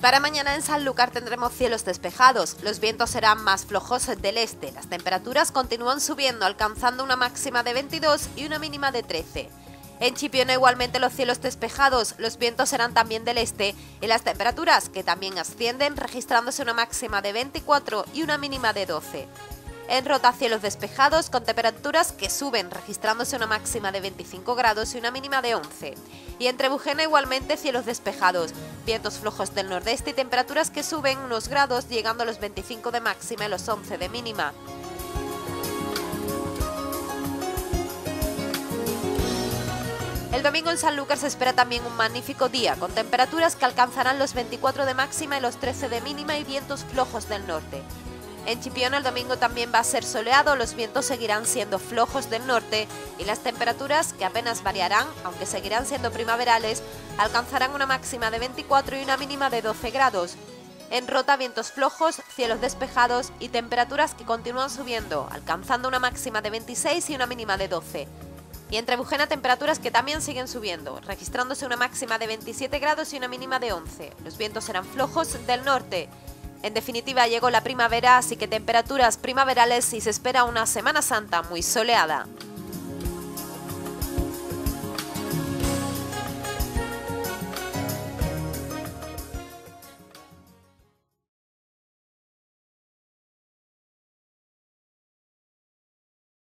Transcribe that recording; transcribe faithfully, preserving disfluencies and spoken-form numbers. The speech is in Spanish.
Para mañana en Sanlúcar tendremos cielos despejados, los vientos serán más flojos del este, las temperaturas continúan subiendo alcanzando una máxima de veintidós y una mínima de trece. En Chipiona igualmente los cielos despejados, los vientos serán también del este y las temperaturas que también ascienden registrándose una máxima de veinticuatro y una mínima de doce. En Rota cielos despejados con temperaturas que suben registrándose una máxima de veinticinco grados y una mínima de once. Y en Trebujena igualmente cielos despejados, vientos flojos del nordeste y temperaturas que suben unos grados llegando a los veinticinco de máxima y los once de mínima. El domingo en Sanlúcar se espera también un magnífico día, con temperaturas que alcanzarán los veinticuatro de máxima y los trece de mínima y vientos flojos del norte. En Chipiona el domingo también va a ser soleado, los vientos seguirán siendo flojos del norte y las temperaturas, que apenas variarán, aunque seguirán siendo primaverales, alcanzarán una máxima de veinticuatro y una mínima de doce grados. En Rota vientos flojos, cielos despejados y temperaturas que continúan subiendo, alcanzando una máxima de veintiséis y una mínima de doce. Y en Trebujena temperaturas que también siguen subiendo, registrándose una máxima de veintisiete grados y una mínima de once. Los vientos serán flojos del norte. En definitiva llegó la primavera, así que temperaturas primaverales y se espera una Semana Santa muy soleada.